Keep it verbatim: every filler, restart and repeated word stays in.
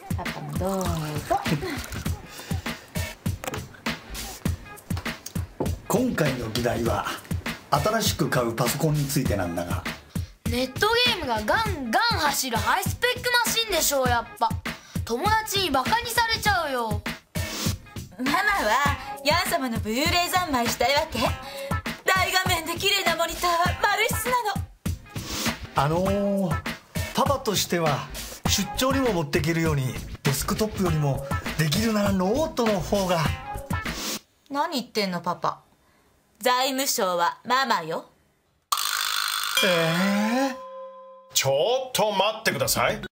パパもどうぞ。 今回の議題は新しく買うパソコンについてなんだが、 ネットゲームがガンガン走るハイスペックマシンでしょう。やっぱ友達にバカにされちゃうよ。 ママはヤン様のブルーレイ三昧したいわけ。大画面で綺麗なモニターは丸質なの。 あのー、パパとしては出張にも持っていけるようにデスクトップよりもできるならノートの方が。 何言ってんのパパ。財務省はママよ。 えー、 ちょっと待ってください。